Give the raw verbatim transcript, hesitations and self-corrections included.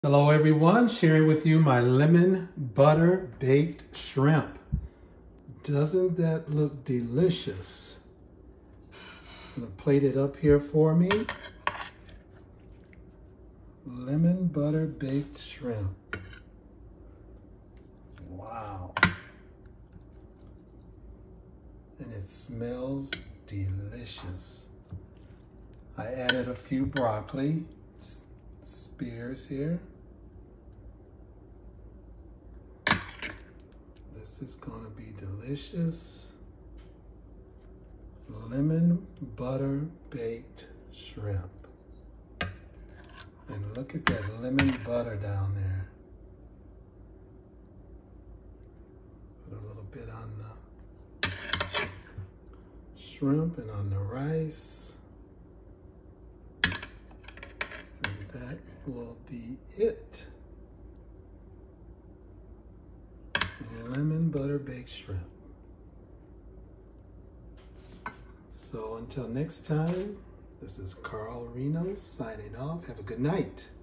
Hello everyone, sharing with you my lemon butter baked shrimp. Doesn't that look delicious? I'm gonna plate it up here for me. Lemon butter baked shrimp. Wow. And it smells delicious. I added a few broccoli spears here. This is gonna be delicious. Lemon butter baked shrimp. And look at that lemon butter down there. Put a little bit on the shrimp and on the rice. And that will be it. Lemon butter baked shrimp. So until next time, this is Carl Reno signing off. Have a good night.